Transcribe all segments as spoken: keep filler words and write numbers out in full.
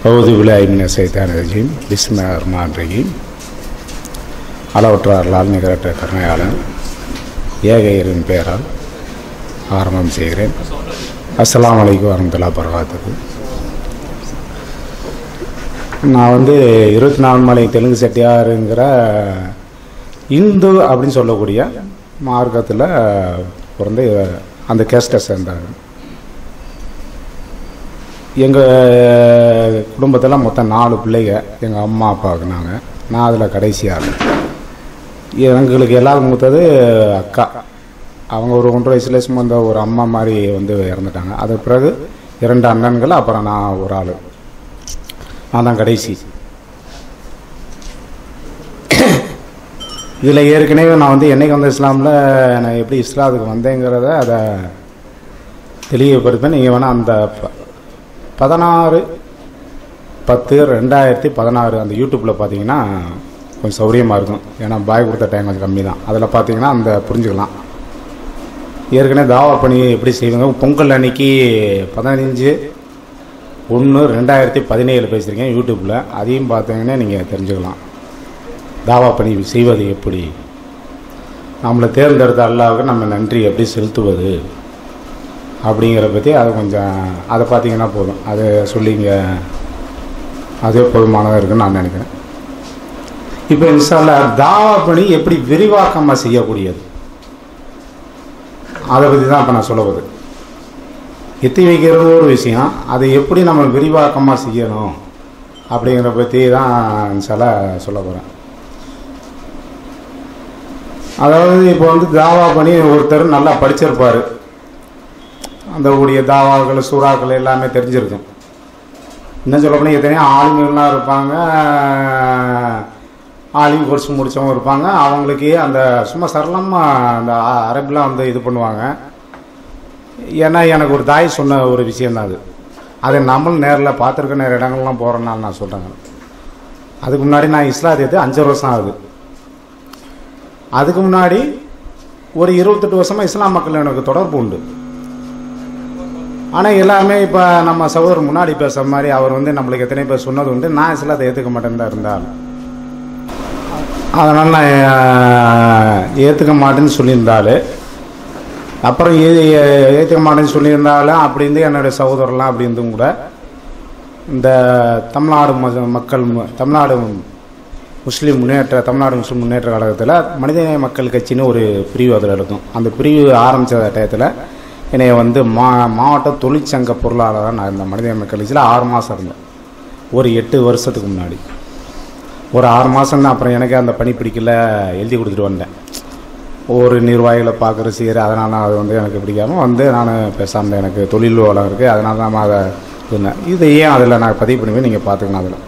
அவுது பில்லாஹி ஷைத்தானிர் ரஜீம் பிஸ்மில்லாஹிர் ரஹ்மானிர் ரஹீம். அளவற்ற அருளால் நிகரற்ற கருணையாளன் ஏக இறைவனின் பெயரால் ஆரம்பம் செய்கிறேன். அஸ்ஸலாமு அலைக்கும் வரஹ்மத்துல்லாஹி வபரகாத்துஹு. நான் வந்து இருபத்தி நாலு மலை தெலுங்கு செட்டியாருங்கிற இந்து அப்படின்னு சொல்லக்கூடிய மார்க்கத்தில் பிறந்து அந்த கேஸ்ட்டை சேர்ந்தாங்க. எங்கள் குடும்பத்தில் மொத்தம் நாலு பிள்ளைங்க எங்கள் அம்மா அப்பாவுக்கு. நாங்கள் நான் அதில் கடைசியாக. எங்களுக்கு எல்லாரும் மூத்தது அக்கா. அவங்க ஒரு ஒன்றரை வயசுல சும்மா இந்த ஒரு அம்மா மாதிரி வந்து இறந்துட்டாங்க. அதுக்கு பிறகு இரண்டு அண்ணன்கள், அப்புறம் நான் ஒரு ஆள். நான் தான் கடைசி. இதில் ஏற்கனவே நான் வந்து என்னைக்கு வந்து இஸ்லாமில் நான் எப்படி இஸ்லாத்துக்கு வந்தேங்கிறத அதை தெளிவுபடுத்தேன். நீங்கள் வேணால் அந்த பதினாறு பத்து ரெண்டாயிரத்தி பதினாறு அந்த யூடியூப்பில் பார்த்தீங்கன்னா கொஞ்சம் சௌரியமாக இருக்கும். ஏன்னா பாய் கொடுத்த டைம் கொஞ்சம் கம்மி தான். அதில் பார்த்தீங்கன்னா அந்த புரிஞ்சுக்கலாம். ஏற்கனவே தாவா பணி எப்படி செய்வாங்க. பொங்கல் அன்னைக்கு பதினஞ்சு ஒன்று ரெண்டாயிரத்தி பதினேழு பேசுகிறீங்க யூடியூப்பில். அதையும் பார்த்தீங்கன்னா நீங்கள் தெரிஞ்சுக்கலாம். தாவா பணி செய்வது எப்படி, நம்மளை தேர்ந்தெடுத்த அல்லாஹ்வுக்கு நம்ம நன்றி எப்படி செலுத்துவது அப்படிங்கிற பற்றி அதை கொஞ்சம் அதை பார்த்தீங்கன்னா போதும். அதை சொல்லிங்க அதே போதுமானதாக இருக்குன்னு நான் நினைக்கிறேன். இப்போ இன்ஷா அல்லாஹ் தாவா பணி எப்படி விரிவாக்கமாக செய்யக்கூடியது அதை பற்றி தான் இப்போ நான் சொல்ல போகுது. எத்தி வைக்கிறது ஒரு விஷயம், அதை எப்படி நம்ம விரிவாக்கமாக செய்யணும் அப்படிங்கிற பற்றி தான் இன்ஷா அல்லாஹ் சொல்ல போகிறேன். அதாவது இப்போ வந்து தாவா பண்ணி ஒருத்தர் நல்லா படிச்சிருப்பார். அந்த கூடிய தாவாக்கள் சூறாக்கள் எல்லாமே தெரிஞ்சிருக்கும். இன்னும் சொல்ல போனால் எத்தனையோ ஆளுங்கள்லாம் இருப்பாங்க, ஆலிம் கோர்ஸ் முடித்தவங்க இருப்பாங்க. அவங்களுக்கு அந்த சும்மா சரளமாக அந்த அரபிலாம் வந்து இது பண்ணுவாங்க. ஏன்னா எனக்கு ஒரு தாய் சொன்ன ஒரு விஷயந்தான் அது. அதை நம்மளும் நேரில் பார்த்துருக்க நேர இடங்கள்லாம் போகிறனால நான் சொல்கிறேங்க. அதுக்கு முன்னாடி நான் இஸ்லாத்தியத்து அஞ்சு வருஷம் ஆகுது. அதுக்கு முன்னாடி ஒரு இருபத்தெட்டு வருஷமாக இஸ்லாம் மக்கள் எனக்கு தொடர்பு உண்டு. ஆனால் எல்லாமே இப்போ நம்ம சகோதரர் முன்னாடி பேசுகிற மாதிரி அவர் வந்து நம்மளுக்கு எத்தனை பேர் சொன்னது உண்டு. நான் இஸ்லாத்தை ஏற்றுக்க மாட்டேன்னு தான் இருந்தால், அதனால் நான் ஏற்றுக்க மாட்டேன்னு சொல்லியிருந்தாள். அப்புறம் ஏற்றுக்க மாட்டேன்னு சொல்லியிருந்தாலும் அப்படி இருந்து என்னுடைய சகோதரர்லாம் அப்படி இருந்தும் கூட இந்த தமிழ்நாடு மக்கள் தமிழ்நாடு முஸ்லீம் முன்னேற்ற தமிழ்நாடு முஸ்லீம் முன்னேற்ற கழகத்தில் மனிதநேய மக்கள் கட்சின்னு ஒரு பிரிவு அதில் இருக்கும். அந்த பிரிவு ஆரம்பித்த டயத்தில் என்னை வந்து மா மாவட்ட தொழிற்சங்க பொருளாளராக நான் இருந்தேன். மனிதநேய மக்கள் கட்சியில் ஆறு மாதம் இருந்தேன். ஒரு எட்டு வருஷத்துக்கு முன்னாடி ஒரு ஆறு மாதம் தான். அப்புறம் எனக்கு அந்த பணி பிடிக்கல, எழுதி கொடுத்துட்டு வந்தேன். ஒரு நிர்வாகிகளை பார்க்குற செய்கிற, அதனால் நான் அது வந்து எனக்கு பிடிக்காமல் வந்து நான் பேசாமல் எனக்கு தொழில் வளம் இருக்குது, அதனால தான் அதை இருந்தேன். இது ஏன் அதில் நான் பதிவு பண்ணுவேன், நீங்கள் பார்த்துக்கணும். அதில்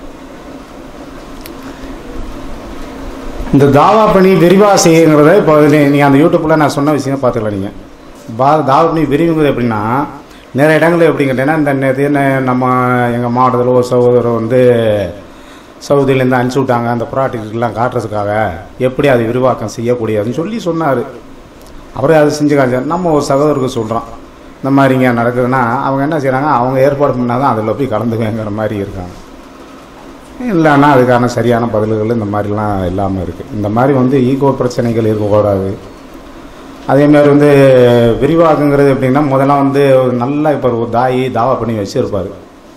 இந்த தாவா பணி விரிவாக செய்யுங்கிறத இப்போ நீங்கள் அந்த யூடியூப்பில் நான் சொன்ன விஷயம் பார்த்துக்கலாம். நீங்கள் பா தாவா பணி விரிவுங்கிறது எப்படின்னா நிறைய இடங்கள் எப்படி கேட்டீங்கன்னா, இந்த நம்ம எங்கள் மாவட்டத்தில் ஒரு சகோதரர் வந்து சவுதியிலேருந்து அனுப்பிச்சி விட்டாங்க அந்த ப்ராடக்ட்லாம் காட்டுறதுக்காக எப்படி அது விரிவாக்கம் செய்யக்கூடியதுன்னு சொல்லி சொன்னார். அப்புறம் அதை செஞ்சு காமிச்சார். நம்ம ஒரு சகோதரருக்கு சொல்கிறோம் இந்த மாதிரி இங்கே நடக்குதுன்னா அவங்க என்ன செய்கிறாங்க, அவங்க ஏற்பாடு பண்ணால் தான் அதில் போய் கலந்துக்குங்கிற மாதிரி இருக்காங்க. இல்லைன்னா அதுக்கான சரியான பதில்கள் இந்த மாதிரிலாம் இல்லாமல் இருக்குது. இந்த மாதிரி வந்து ஈகோ பிரச்சனைகள் இருக்கக்கூடாது. அதேமாதிரி வந்து விரிவாக்குங்கிறது எப்படின்னா, முதல்ல வந்து நல்லா இப்போ ஒரு தாயி தாவா பண்ணி வச்சுருப்பார்.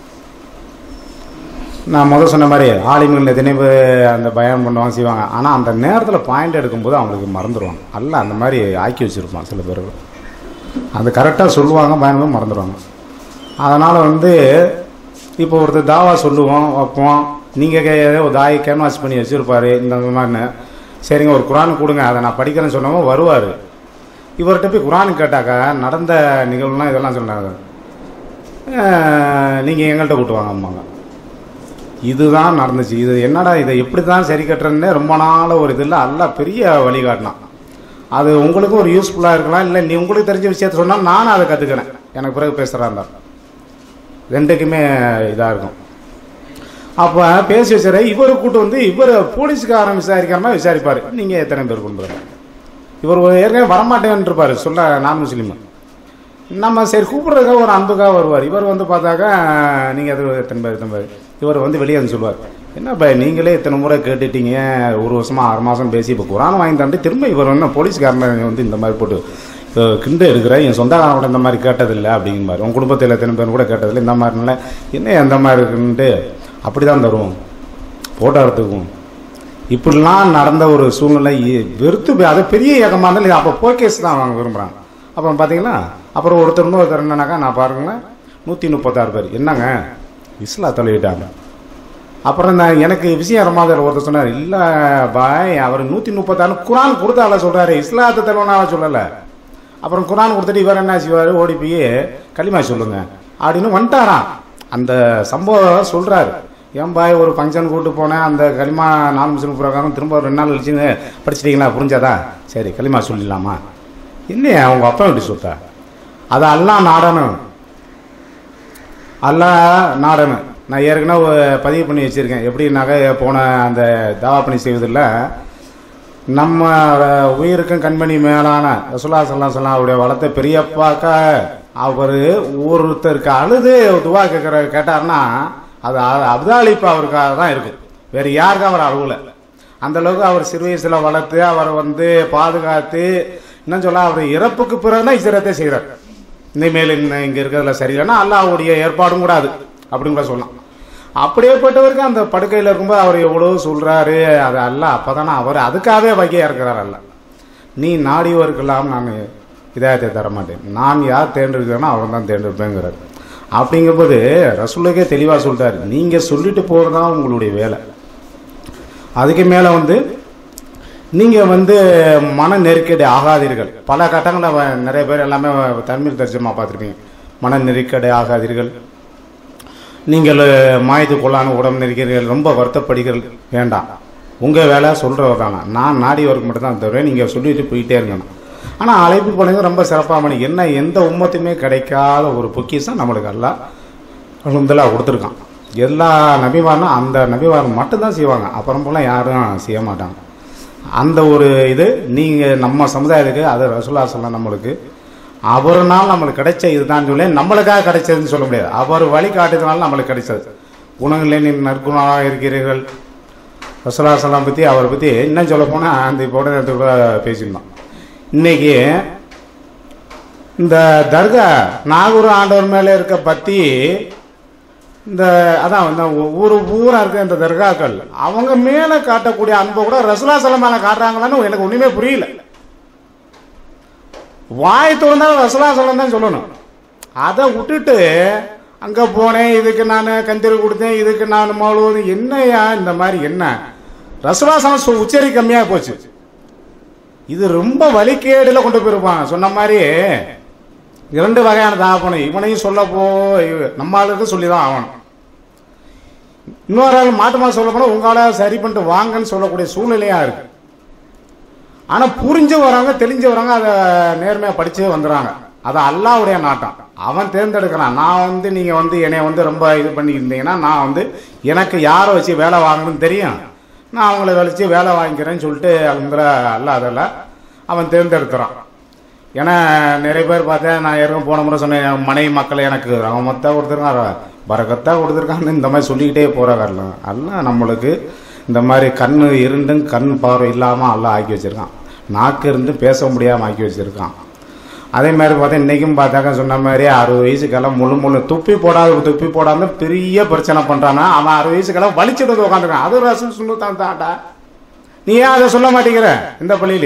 நான் முதல் சொன்ன மாதிரி ஆலிம்கள் எத்தனை பேர் அந்த பயம் பண்ணுவாங்க செய்வாங்க. ஆனால் அந்த நேரத்தில் பாயிண்ட் எடுக்கும்போது அவங்களுக்கு மறந்துடுவாங்க. அல்ல அந்த மாதிரி ஆக்கி வச்சுருப்பான் சில பேர்கள். அது கரெக்டாக சொல்லுவாங்க, பயணம் மறந்துடுவாங்க. அதனால் வந்து இப்போ ஒருத்தர் தாவா சொல்லுவோம் வைப்போம். நீங்கள் ஒரு தாயை கேன்வாஸ் பண்ணி வச்சுருப்பார் இந்த மாதிரின்னு. சரிங்க ஒரு குரான் கொடுங்க, அதை நான் படிக்கிறேன்னு சொன்னவங்க வருவார். இவர்கிட்ட போய் குரான் கேட்டாக்கா நடந்த நிகழ்வுலாம் இதெல்லாம் சொன்னாங்க. நீங்கள் எங்கள்கிட்ட கூட்டுவாங்க அம்மாங்க. இதுதான் நடந்துச்சு. இது என்னடா இதை எப்படி தான் சரி கட்டுறேன்னே ரொம்ப நாள் ஒரு இதில் அல்ல பெரிய வழிகாட்டினான். அது உங்களுக்கும் ஒரு யூஸ்ஃபுல்லாக இருக்கலாம். இல்லை நீ உங்களுக்கு தெரிஞ்ச விஷயத்த சொன்னால் நானும் அதை கற்றுக்கிறேன். எனக்கு பிறகு பேசுகிறா இருந்தால் ரெண்டுக்குமே இதாக இருக்கும். அப்போ பேசி வச்சுற இவர் கூட்டு வந்து இவர் போலீஸுக்காரன் விசாரிக்கிற மாதிரி விசாரிப்பார். நீங்கள் எத்தனை பேர் கொண்டு வர இவர் ஏற்கனவே வரமாட்டேன்னு இருப்பார் சொல்ல நான் முஸ்லீம். நம்ம சரி கூப்பிட்றதுக்காக ஒரு அன்புக்காக வருவார். இவர் வந்து பார்த்தாக்கா நீங்கள் அது எத்தனை பேர் எத்தனை பேர் இவர் வந்து வெளியே வந்து சொல்லுவார், என்னப்பா நீங்களே இத்தனை முறை கேட்டுட்டீங்க, ஒரு வருஷமாக ஆறு மாதம் பேசி இப்போ குரான் வாங்கி தாண்டி திரும்ப இவர் வந்து போலீஸ்காரனை வந்து இந்த மாதிரி போட்டு கிண்டு எடுக்கிற என் சொந்தக்காரன் கூட இந்த மாதிரி கேட்டதில்லை அப்படிங்கிற உன் குடும்பத்தில் எத்தனை பேர் கூட கேட்டதில்லை இந்த மாதிரினால என்ன எந்த மாதிரி இருக்குன்ட்டு அப்படி தான் தருவோம் ஃபோட்டோ எடுத்துக்குவோம். இப்படிலாம் நடந்த ஒரு சூழ்நிலை வெறுத்து அது பெரிய ஏகமாக இருந்தாலும் அப்போ போக்கேஸ் தான் அவங்க விரும்புகிறாங்க. அப்புறம் பார்த்தீங்கன்னா அப்புறம் ஒருத்தர் இன்னொருத்தர் என்னன்னாக்கா நான் பாருங்களேன் நூற்றி முப்பத்தாறு பேர் என்னங்க இஸ்லா தள்ளிவிட்டாங்க. அப்புறம் நான் எனக்கு விஷயம் ரமாதில் ஒருத்தர் சொன்னார், இல்லை பாய் அவர் நூற்றி முப்பத்தாறு குரான் கொடுத்தால சொல்கிறாரு, இஸ்லாத்தை தருவனால சொல்லலை. அப்புறம் குரான் கொடுத்துட்டு இவர் என்ன செய்வார், ஓடி போய் களிமா சொல்லுங்க அப்படின்னு வந்துட்டாராம். அந்த சம்பவம் சொல்கிறாரு. ஏன் பாய் ஒரு ஃபங்க்ஷன் கூப்பிட்டு போனேன், அந்த களிமா நாலு முஸ்லிம் பிரகாரம் திரும்ப ஒரு ரெண்டு நாள் கழிச்சுங்க படிச்சிட்டிங்களா புரிஞ்சாதா, சரி களிமா சொல்லிடலாமா, இல்லையே அவங்க அப்பா எப்படி சொல்லிட்டா, அதை எல்லாம் நாடணும் அல்ல நாடணும். நான் ஏற்கனவே பதிவு பண்ணி வச்சுருக்கேன். எப்படின்னாக்க போன அந்த தாவா பணி செய்வதில் நம்ம உயிருக்கும் கண்மணி மேலான ரசூலுல்லாஹி ஸல்லல்லாஹு அலைஹி வஸல்லம் அவருடைய வளர்த்த பெரியப்பாக்க அவர் ஒருத்தருக்கு அழுது துவா கேட்குற கேட்டார்னா அது அப்தாலிப்பு அவருக்காக தான் இருக்குது, வேறு யாருக்கும் அவர் அழுவலை. அந்தளவுக்கு அவர் சிறு வயசில் வளர்த்து அவரை வந்து பாதுகாத்து இன்னும் சொல்ல அவர் இறப்புக்கு பிறகுதான் இஸ்ரத்தை செய்கிறார். இனிமேல் இன்னும் இங்கே இருக்கிறதுல சரியில்லைன்னா அல்லாஹ்வுடைய ஏற்பாடும் கூட அது அப்படின்னு கூட சொல்லலாம். அப்படியேப்பட்டவருக்கு அந்த படுக்கையில் இருக்கும்போது அவர் எவ்வளோ சொல்கிறாரு, அது அல்ல அப்போ தானே அவர் அதுக்காகவே வகையாக இருக்கிறார். அல்ல நீ நாடியவருக்கெல்லாம் நான் இதாயத்தை தரமாட்டேன், நான் யார் தேர்ந்தெடுக்கிறேன்னா அவர் தான் தேர்ந்தெடுப்பேங்கிறார். அப்படிங்கும்போது ரசூலுக்கே தெளிவாக சொல்லிட்டாரு, நீங்கள் சொல்லிட்டு போகிறது தான் உங்களுடைய வேலை. அதுக்கு மேலே வந்து நீங்கள் வந்து மன நெருக்கடி ஆகாதீர்கள். பல கட்டங்களில் நிறைய பேர் எல்லாமே தமிழ் தர்ஜமா பார்த்துருப்பீங்க. மன நெருக்கடி ஆகாதீர்கள், நீங்கள் மாயத்து கொள்ளான உடம்பு நெருக்கிறீர்கள், ரொம்ப வருத்தப்படுகிறீர்கள், வேண்டாம். உங்கள் வேலை சொல்கிறவர் தானே, நான் நாடியவருக்கு மட்டும்தான் தருவேன், நீங்கள் சொல்லிட்டு போயிட்டே இருக்கணும். ஆனால் அழைப்பு பண்ணுங்க ரொம்ப சிறப்பாக பண்ணி என்ன எந்த உம்மத்துமே கிடைக்காத ஒரு பொக்கிஷம் நம்மளுக்கு எல்லாம் அல்ஹம்துலில்லாஹ் கொடுத்துருக்கான். எல்லா நபிவாரும் அந்த நபிவாரம் மட்டும்தான் செய்வாங்க, அப்புறம் போல யாரும் செய்ய மாட்டாங்க. அந்த ஒரு இது நீங்கள் நம்ம சமுதாயத்துக்கு அது ரசூலுல்லாஹி ஸல்லல்லாஹு நம்மளுக்கு அவர்னால் நம்மளுக்கு கிடைச்ச இதுதான் சொல்லி நம்மளுக்காக கிடைச்சதுன்னு சொல்ல முடியாது, அவர் வழி காட்டுறதுனால நம்மளுக்கு கிடைச்சது. குணங்களே நீ நற்குணமாக இருக்கிறீர்கள். ரசூலுல்லாஹி ஸல்லல்லாஹு பற்றி அவரை பற்றி இன்னும் சொல்ல போனால் அந்த இப்போ கூட பேசியிருந்தோம். இன்னைக்கு இந்த தர்கா நாகூர் ஆண்டவர் மேலே இருக்க பற்றி இந்த அதான் இந்த ஊர் ஊரா இருக்க இந்த தர்காக்கள் அவங்க மேலே காட்டக்கூடிய அன்பை கூட ரசூலுல்லாஹி ஸல்லல்லாஹு மேலே காட்டுறாங்களான்னு எனக்கு ஒன்றுமே புரியல. வாய் திறந்தாலும் ரசூலுல்லாஹி ஸல்லல்லாஹு தான் சொல்லணும். அதை விட்டுட்டு அங்கே போனேன், இதுக்கு நான் கந்திரி கொடுத்தேன், இதுக்கு நான் மௌலூது, என்னையா இந்த மாதிரி என்ன ரசூலுல்லாஹி ஸல்லல்லாஹு அலைஹி உச்சரி கம்மியாக போச்சு. இது ரொம்ப வலிக்கேடில் கொண்டு போயிருப்பாங்க. சொன்ன மாதிரி இரண்டு வகையான தாப்பணும், இவனையும் சொல்ல போ நம்ம ஆளுக்கு சொல்லி தான் ஆகணும். இன்னொரு ஆள் மாட்டுமா சொல்ல போனால் உங்களால் சரி பண்ணிட்டு வாங்கன்னு சொல்லக்கூடிய சூழ்நிலையா இருக்கு. ஆனால் புரிஞ்சு வராங்க, தெளிஞ்சு வராங்க, அதை நேர்மையாக படிச்சு வந்துடுறாங்க. அது அல்லாஹ்வுடைய நாட்டம், அவன் தேர்ந்தெடுக்கிறான். நான் வந்து நீங்கள் வந்து என்னை வந்து ரொம்ப இது பண்ணியிருந்தீங்கன்னா நான் வந்து எனக்கு யாரை வச்சு வேலை வாங்கணும்னு தெரியும், நான் அவங்கள வச்சு வேலை வாங்கிக்கிறேன்னு சொல்லிட்டு அவங்க அல்ல அதெல்லாம் அவன் தேர்ந்தெடுக்கிறான். ஏன்னா நிறைய பேர் பார்த்தேன், நான் ஏற்கனவே போன முறை சொன்னேன், மனைவி மக்கள் எனக்கு அவன் மொத்தம் கொடுத்துருக்கான், பரக்கத்தான் கொடுத்துருக்கான்னு இந்த மாதிரி சொல்லிக்கிட்டே போகிறாங்க. எல்லாம் நம்மளுக்கு இந்த மாதிரி கண் இருண்டும் கண் பார்வை இல்லாமல் எல்லாம் ஆக்கி வச்சுருக்கான், நாக்கு இருந்து பேச முடியாமல் ஆக்கி வச்சுருக்கான். அதே மாதிரி பார்த்தா இன்றைக்கும் பார்த்தாக்க சொன்ன மாதிரி அறுபது வயசுக்கெல்லாம் முழு முழு துப்பி போடாத துப்பி போடாமல் பெரிய பிரச்சனை பண்ணுறான்னா அவன் அறுபது வயசுக்கெல்லாம் வலிச்சுட்டு உட்காந்துருக்கான். அது ரசூல் சுன்னத்தான் தாண்டா, நீ ஏன் அதை சொல்ல மாட்டேங்கிற? இந்த பள்ளியிலே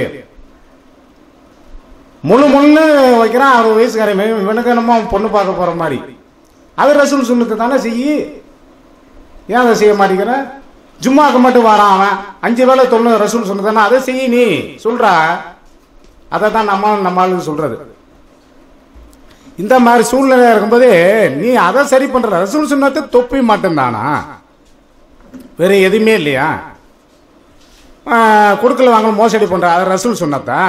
முழு முள்ளு வைக்கிறான் அறுபது வயசுக்காரன், இவனுக்கு நம்ம பொண்ணு பார்க்க போகிற மாதிரி. அது ரசூல் சுன்னத்து தானே செய்யி, ஏன் அதை செய்ய மாட்டேங்கிற? ஜும்மாக்கு மட்டும் வரான் அவன், அஞ்சு வேலை தொண்ணூறு ரசூல் சுன்னத்தானே, அதை செய்ய நீ சொல்கிறா. அதை தான் நம்ம நம்மளுக்கு சொல்கிறது. இந்த மாதிரி சூழ்நிலை இருக்கும்போது நீ அதை சரி பண்ற. ரசூல் சுன்னத்து தொப்பி மட்டும்தானா, வேற எதுவுமே இல்லையா? கொடுக்கல வாங்க மோசடி பண்ற, அது ரசூல் சுன்னத்தா?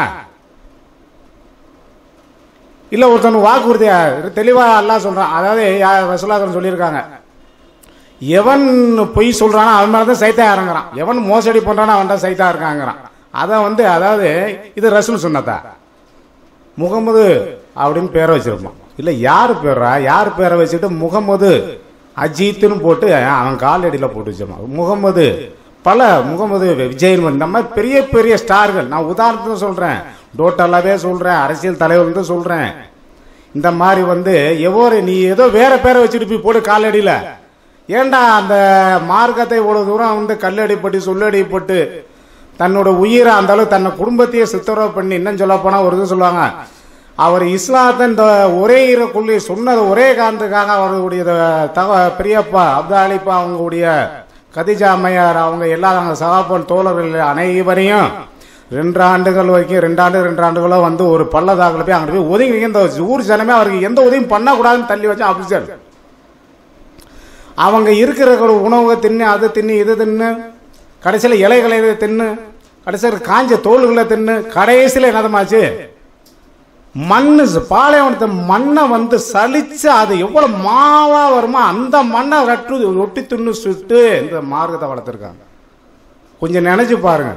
இல்லை ஒருத்தன் வாக்குறுதியா தெளிவாக எல்லாம் சொல்கிறான். அதாவது ரசூலுல்லாஹ் சொல்லியிருக்காங்க, எவன் பொய் சொல்கிறானோ அவன் மேலே தான் சைத்தா இறங்குறான், எவன் மோசடி பண்ணுறானோ அவன் தான் சைத்தா இருக்காங்கிறான். அதை வந்து அதாவது இது ரசூல் சுன்னத்தா? முகமது அப்படின்னு பேரை வச்சிருப்பான். இல்லை யார் பேரா, யார் பேரை வச்சுட்டு முகமது அஜித்துன்னு போட்டு அவன் காலடியில் போட்டு வச்சிருப்பான். முகமது பல முகமது விஜய் இந்த மாதிரி பெரிய பெரிய ஸ்டார்கள், நான் உதாரணத்துக்கு சொல்றேன், டோட்டலாவே சொல்றேன், அரசியல் தலைவர் தான் சொல்றேன். இந்த மாதிரி வந்து எவ்வளோ நீ ஏதோ வேற பேரை வச்சுட்டு போய் போட்டு காலடியில், ஏண்டா அந்த மார்க்கத்தை இவ்வளவு தூரம் வந்து கல்லடிப்பட்டு சொல்லடிப்பட்டு தன்னோட உயிரை அந்த அளவு தன்னை குடும்பத்தையே சித்தரவு பண்ணி, இன்னும் சொல்ல போனா ஒரு இது சொல்லுவாங்க, அவர் இஸ்லாத்தை இந்த ஒரே ஈரக்குள்ளி சொன்னது ஒரே காரணத்துக்காக அவருடைய தக பெரியப்பா அப்துல் அலிப்பா அவங்களுடைய கதிஜா அம்மையார் அவங்க எல்லா சகாபன் தோழர்கள் அனைவரையும் ரெண்டு ஆண்டுகள் வரைக்கும் ரெண்டு ஆண்டு ரெண்டு ஆண்டுகளோ வந்து ஒரு பள்ளதாக்கில் போய் அங்கே போய் ஒதுங்கி இந்த ஊர் ஜனமே அவருக்கு எந்த உதவியும் பண்ணக்கூடாதுன்னு தள்ளி வச்சு அபிஷேக் அவங்க இருக்கிற உணவை தின்னு அது தின்னு இது தின்னு கடைசியில் இலைகளை தின்னு கடைசியில் காஞ்ச தோள்களை தின்னு கடைசியில் என்னதமாச்சு மண்ணு பாலைவனத்தை மண்ணை வந்து சலிச்சு அது எவ்வளவு மாவா வருமோ அந்த மண்ணை ரட்டு ஒட்டி துண்ணு சுட்டு இந்த மார்க்கத்தை வளர்த்துருக்காங்க. கொஞ்சம் நினைச்சு பாருங்க.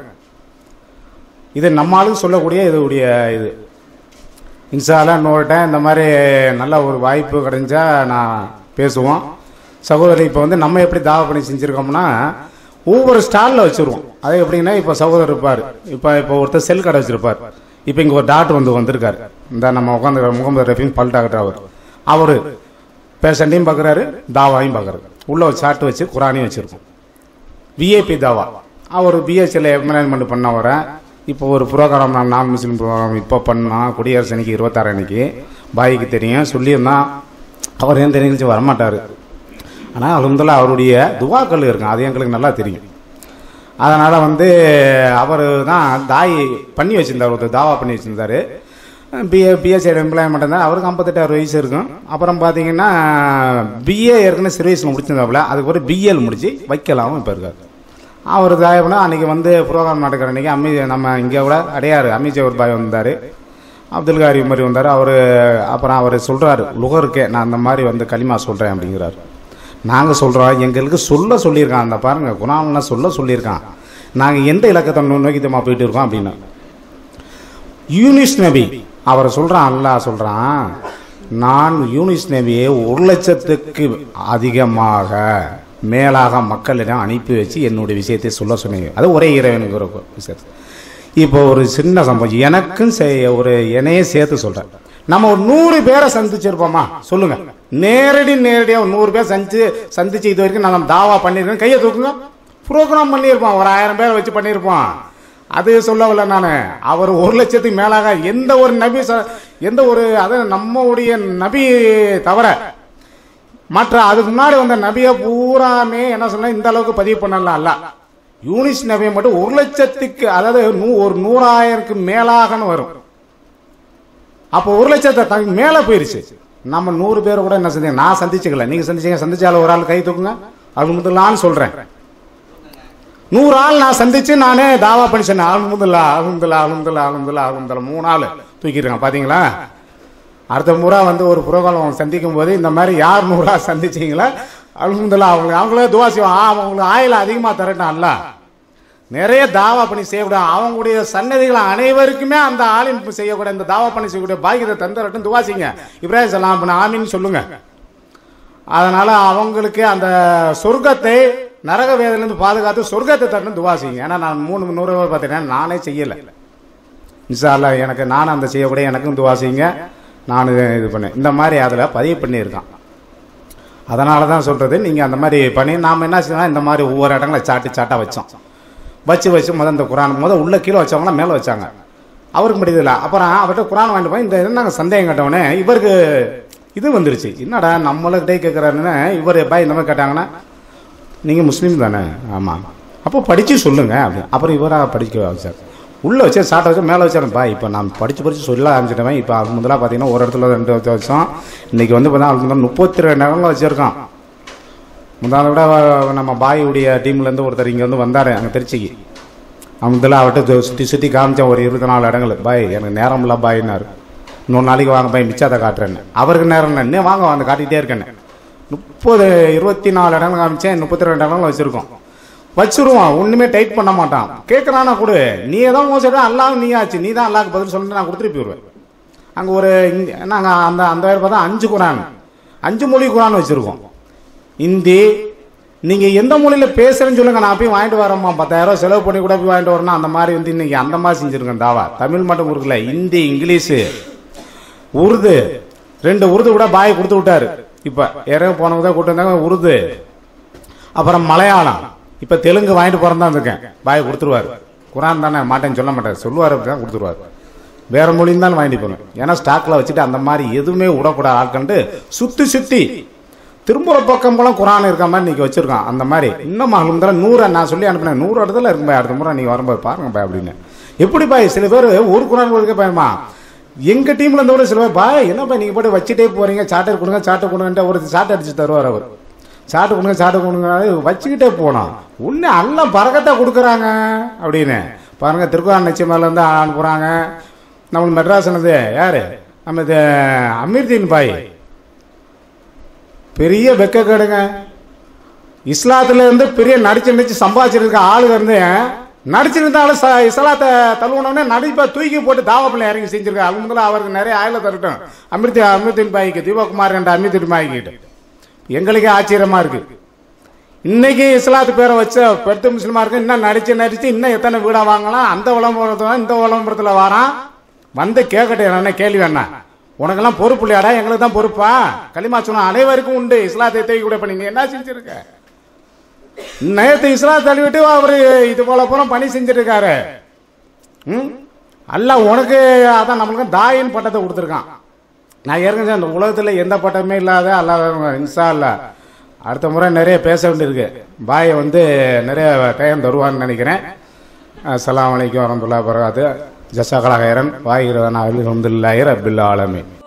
இது நம்மளுக்கு சொல்லக்கூடிய இதுடைய இது இன்ஷால்லா இன்னொரு டைம் இந்த மாதிரி நல்ல ஒரு வாய்ப்பு கிடைஞ்சா நான் பேசுவோம். சகோதரி இப்போ வந்து நம்ம எப்படி தாவா பண்ணி செஞ்சுருக்கோம்னா ஒவ்வொரு ஸ்டாலில் வச்சுருவோம். அது எப்படின்னா இப்போ சகோதரர் இருப்பார், இப்போ இப்போ ஒருத்தர் செல் கடை வச்சுருப்பார், இப்போ இங்கே ஒரு டாக்டர் வந்து வந்திருக்காரு, இந்த நம்ம உட்காந்து முகமது ரஃபீன் பல் டாக்டர் அவர் அவர் பேஷண்ட்டையும் பார்க்குறாரு தாவாவையும் பார்க்குறாரு. உள்ள ஒரு சாட்டு வச்சு குரானையும் வச்சுருக்கோம். விஐபி தாவா அவர் பிஹெச்எல் மேனேஜ்மெண்ட் பண்ண வர இப்போ ஒரு ப்ரோக்ராம் நான் நான் முஸ்லீம் ப்ரோக்ராம் இப்போ பண்ணால் குடியரசு அன்னைக்கு இருபத்தாறு அன்னைக்கு பாய்க்கு தெரியும் சொல்லியிருந்தான். அவர் ஏன் தெரிஞ்சு வரமாட்டார், ஆனால் அல்ஹம்துலில்லாஹ் அவருடைய துவாக்கள் இருக்கும், அது எங்களுக்கு நல்லா தெரியும். அதனால் வந்து அவர் தான் தாய் பண்ணி வச்சுருந்தார், ஒருத்தர் தாவா பண்ணி வச்சுருந்தார். பிஏ பிஎஸ்சி எம்ப்ளாய்மெண்ட் தான், அவருக்கு ஐம்பத்தெட்டாயிரம் வயசு இருக்கும். அப்புறம் பார்த்தீங்கன்னா பிஏ ஏற்கனவே சர்வீஸில் முடிச்சிருந்தாப்புல, அதுக்கு ஒரு பிஎல் முடிச்சு வைக்கலாமும் இப்போ இருக்கார். அவர் தாயப்பனா அன்றைக்கி வந்து ப்ரோக்ராம் நடக்கிற அன்றைக்கி அம்மி நம்ம இங்கே கூட அடையாறு அமித்ஷவர் பாய் வந்தார், அப்துல் காரி மாதிரி வந்தார். அவர் அப்புறம் அவர் சொல்கிறாரு லுகருக்கே நான் அந்த மாதிரி வந்து களிமா சொல்கிறேன் அப்படிங்கிறார். நாங்கள் சொல்கிறோம் எங்களுக்கு சொல்ல சொல்லியிருக்கான், அந்த பாருங்கள் குரான்லாம் சொல்ல சொல்லியிருக்கான், நாங்கள் எந்த இலக்கத்தை நோக்கி தம்மா போயிட்டு இருக்கோம் அப்படின்னா யூனிஸ் நபி அவரை சொல்கிறான், அல்லாஹ் சொல்கிறான் நான் யூனிஸ் நபியை ஒரு லட்சத்துக்கு அதிகமாக மேலாக மக்களிடம் அனுப்பி வச்சு என்னுடைய விஷயத்தை சொல்ல சொன்னீங்க. அது ஒரே இறைவனுங்கிற விஷயத்தை. இப்போ ஒரு சின்ன சம்பவம் எனக்கும் ஒரு என்னையே சேர்த்து சொல்கிறேன். நம்ம ஒரு நூறு பேரை சந்திச்சிருப்போமா சொல்லுங்க, நேரடி நேரடியாக ஒரு நூறு பேர் சந்திச்சு சந்திச்சு இது வரைக்கும் நான் தாவா பண்ணியிருக்கேன், கையை தூக்குங்க. ப்ரோக்ராம் பண்ணியிருப்போம், ஒரு ஆயிரம் பேரை வச்சு பண்ணியிருப்போம். அது சொல்லவில்லை நான். அவர் ஒரு லட்சத்துக்கு மேலாக எந்த ஒரு நபி எந்த ஒரு அது நம்முடைய நபி தவிர மற்ற அதுக்கு முன்னாடி வந்த நபியை பூராமே என்ன சொன்னா இந்த அளவுக்கு பதிவு பண்ணலாம். அல்ல யூனிஸ் நபியை மட்டும் ஒரு லட்சத்துக்கு அதாவது ஒரு நூறாயிரத்துக்கு மேலாகன்னு வரும். அப்போ ஒரு லட்சத்தை மேல போயிருச்சு. நம்ம நூறு பேர் கூட என்ன செஞ்சீங்க, நான் சந்திச்சுக்கல, நீங்க சந்திச்சீங்க, சந்திச்சாலும் ஒரு ஆள் கை தூக்குங்க அது முதலான்னு சொல்றேன். நூறு ஆள் நான் சந்திச்சு நானே தாவா பண்ணி சொன்னேன் அல்ஹம்துலில்லாஹ் அல்ஹம்துலில்லாஹ் அல்ஹம்துலில்லாஹ் அல்ஹம்துலில்லாஹ் அல்ஹம்துலில்லாஹ் மூணு ஆள் தூக்கிருக்காங்க பாத்தீங்களா. அடுத்த முறை வந்து ஒரு புரோகிராம் சந்திக்கும் போது இந்த மாதிரி யார் நூறா சந்திச்சீங்களா அல்ஹம்துலில்லாஹ் அவங்க அவங்களே துவா செய்வாங்க, அவங்களுக்கு ஆயில அதிகமா தரட்டான்ல, நிறைய தாவா பண்ணி செய்யக்கூடாது, அவங்களுடைய சன்னதிகளை அனைவருக்குமே அந்த ஆளின் செய்யக்கூடாது, இந்த தாவா பண்ணி செய்யக்கூடிய பாக்கியத்தை தந்துரட்டும் துவா செய்யுங்க. இப்ராஹிம் சலாம் பண்ண ஆமின்னு சொல்லுங்க. அதனால அவங்களுக்கு அந்த சொர்க்கத்தை நரக வேதனையிலிருந்து பாதுகாத்து சொர்க்கத்தை தரணும் துவா செய்யுங்க. ஏன்னா நான் மூணு நூறு பேர் பார்த்தீங்கன்னா நானே செய்யலை. இன்ஷா அல்லாஹ் எனக்கு நானும் அந்த செய்யக்கூடிய எனக்கும் துவா செய்யுங்க. நான் இது பண்ணேன் இந்த மாதிரி அதில் பதிவு பண்ணியிருக்கான். அதனால தான் சொல்கிறது நீங்கள் அந்த மாதிரி பண்ணி நாம் என்ன செய்யலாம், இந்த மாதிரி ஒவ்வொரு இடங்களை சாட்டி சாட்டாக வச்சோம். வச்சு வச்சு முதல் இந்த குரான் முதல் உள்ள கீழே வச்சவங்களாம் மேலே வச்சாங்க. அவருக்கு முடியதில்லை. அப்புறம் அவர்கிட்ட குரான் வாங்கிட்டு போய் இந்த இருந்தாங்க சந்தேகம் கேட்டவொடனே இவருக்கு இது வந்துருச்சு, என்னடா நம்மளுக்கிட்டே கேட்குறாருன்னு. இவர் பாய் இந்த மாதிரி கேட்டாங்கன்னா நீங்கள் முஸ்லீம் தானே, ஆமாம், அப்போ படித்து சொல்லுங்க அப்படி. அப்புறம் இவராக படிக்க சார் உள்ளே வச்சு சாட்டை வச்சு மேலே வச்சாருப்பா. இப்போ நான் படித்து படித்து சொல்ல ஆரம்பிச்சிட்டேன். இப்போ அது முதலாக பார்த்தீங்கன்னா ஒரு இடத்துல ரெண்டு வச்சு வச்சோம். இன்றைக்கி வந்து பார்த்தா முப்பத்தி ரெண்டு இடங்கள் வச்சுருக்கான். முந்தாத விட நம்ம பாயுடைய டீம்லேருந்து ஒருத்தர் இங்கே வந்து வந்தார் அங்கே திருச்சிக்கு. அவங்க அவர்கிட்ட சுற்றி சுற்றி காமிச்சேன் ஒரு இருபத்தி நாலு இடங்கள். பாய் எனக்கு நேரம் இல்லை பாயினார். இன்னொரு நாளைக்கு வாங்க பாய் மிச்சாத காட்டுறேன்னு. அவருக்கு நேரம் இல்லை, இன்னும் வாங்க வந்து காட்டிகிட்டே இருக்கேன்னு. முப்பது இருபத்தி நாலு இடங்கள் காமிச்சேன், முப்பத்தி ரெண்டு இடங்கள் வச்சுருக்கோம். வச்சுருவான், ஒன்றுமே டைட் பண்ண மாட்டான். கேட்குறானா கொடு, நீ ஏதோ மோசடி அல்லாஹ் நீ ஆச்சு, நீ தான் அல்லாஹ்க்கு பதில் சொல்லிட்டு நான் கொடுத்துட்டு போயிடுவேன். அங்கே ஒரு நாங்கள் அந்த அந்த பார்த்தா அஞ்சு குரான் அஞ்சு மொழி குரான் வச்சுருக்கோம். ஹிந்தி நீங்கள் எந்த மொழியில் பேசுகிறேன்னு சொல்லுங்கள், நான் போய் வாங்கிட்டு வரேம்மா, பத்தாயிரம் செலவு பண்ணி கூட போய் வாங்கிட்டு வரணும். அந்த மாதிரி வந்து இன்னைக்கு அந்த மாதிரி செஞ்சுருக்கேன் தாவா. தமிழ் மட்டும் இருக்குல்ல, ஹிந்தி, இங்கிலீஷு, உருது, ரெண்டு உருது கூட பாய் கொடுத்து விட்டாரு. இப்போ யாரும் போனவங்க தான் கூட்டு வந்தாங்க உருது. அப்புறம் மலையாளம், இப்போ தெலுங்கு வாங்கிட்டு போகிறேன் தான் இருக்கேன். பாய் கொடுத்துருவார். குரான் தானே மாட்டேன்னு சொல்ல மாட்டார், சொல்லுவார், அப்படி தான் கொடுத்துருவார். வேற மொழியும் தான் வாங்கிட்டு போகணும். ஏன்னா ஸ்டாக்ல வச்சுட்டு அந்த மாதிரி எதுவுமே விடக்கூடாது ஆட்கண்டு சுற்றி சுற்றி திரும்புற பக்கம் போல குரான் இருக்க மாதிரி நீங்க வச்சிருக்கான். அந்த மாதிரி இன்னும் மகளும் நூறு நான் சொல்லி அனுப்பினேன், நூறு இடத்துல இருக்கும் அடுத்த முறை நீங்க வரும்போது பாருங்க பாய் அப்படின்னு. எப்படி பாய் சில பேர் ஒரு குரான் கொடுக்க பயமா, எங்க டீம்ல இருந்து கூட சில பேர் பாய் என்ன பாய் நீங்க போட்டு வச்சுட்டே போறீங்க, சாட்டர் கொடுங்க சாட்டர் கொடுங்க, ஒரு சாட்டை அடிச்சு தருவார் அவர். சாட்டு கொடுங்க சாட்டு கொடுங்க வச்சுக்கிட்டே போனோம். உன்னை எல்லாம் பறக்கத்தான் கொடுக்குறாங்க அப்படின்னு பாருங்க. திருக்குறான் நிச்சயமால இருந்து அனுப்புறாங்க. நம்மளுக்கு மெட்ராஸ்னது யாரு, நம்ம இது அமீர்தீன் பாய், பெரிய வெக்க கேடுங்க. இஸ்லாத்துல இருந்து பெரிய நடிச்சு நடிச்சு சம்பாதிச்சிருக்க ஆளுங்க இருந்து நடிச்சிருந்தாலும் இஸ்லாத்தை தழுவனே நடிப்பா தூக்கி போட்டு தாவப்பிள்ளை இறங்கி செஞ்சிருக்க. அவங்க அவருக்கு நிறைய ஆயில தரட்டும். அமிர்தி அமிர்தீன் பாய்க்கு தீபகுமார் என்ற அமிர்தீன் பாய்கிட்ட எங்களுக்கே ஆச்சரியமா இருக்கு. இன்னைக்கு இஸ்லாத்து பேரை வச்ச பெருத்து முஸ்லிமா இருக்கு. இன்னும் நடிச்சு நடிச்சு இன்னும் எத்தனை வீடா வாங்கலாம். அந்த விளம்பரத்துல இந்த விளம்பரத்துல வரான் வந்து கேட்கட்டும். என்ன கேள்வி என்ன, உனக்கெல்லாம் பொறுப்பு இல்லையாடா, எங்களுக்கு தான் பொறுப்பா? களிமா சொன்ன அனைவருக்கும் உண்டு. இஸ்லாத்தை தூக்கி கூட பண்ணி என்ன செஞ்சிருக்க? நேற்று இஸ்லாத்தை தள்ளிவிட்டு அவரு இது போல போல பணி செஞ்சிருக்காரு. ம் அல்ல உனக்கு அதான் நம்மளுக்கு தாயின் பட்டத்தை கொடுத்துருக்கான். நான் ஏற்கனவே அந்த உலகத்தில் எந்த பட்டமே இல்லாத அல்ல இன்சா அல்ல அடுத்த முறை நிறைய பேச வேண்டியிருக்கு. பாயை வந்து நிறைய டைம் தருவான்னு நினைக்கிறேன். அஸ்ஸலாமு அலைக்கும் வரஹ்மத்துல்லாஹி வபரகாத்துஹு. ஜஸாக்கல்லாஹு ஹைரன். வாஹிரு அனா அல்ஹம்துலில்லாஹி ரப்பில் ஆலமீன்.